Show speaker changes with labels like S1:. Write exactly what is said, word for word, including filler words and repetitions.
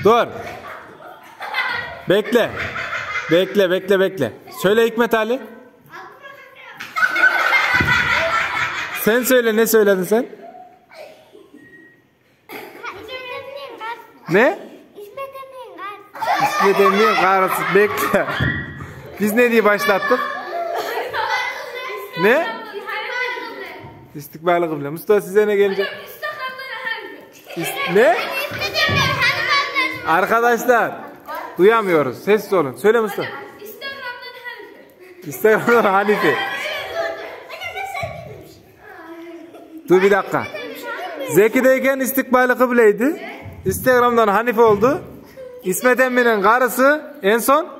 S1: Dur. Bekle. Bekle bekle bekle. Söyle Hikmet Ali. Sen söyle, ne söyledin sen? Ne? İsmet Emin'in karısı. Bekle. Biz ne diye başlattık? Ne? İstikbal kıble. Mustafa size ne gelecek? Ne? Arkadaşlar duyamıyoruz. Sessiz olun. Söyle Mustafa. Instagram'dan Hanife. Dur bir dakika. Zeki'deyken istikbali kıbleydi. Instagram'dan Hanife oldu. İsmet Emin'in karısı en son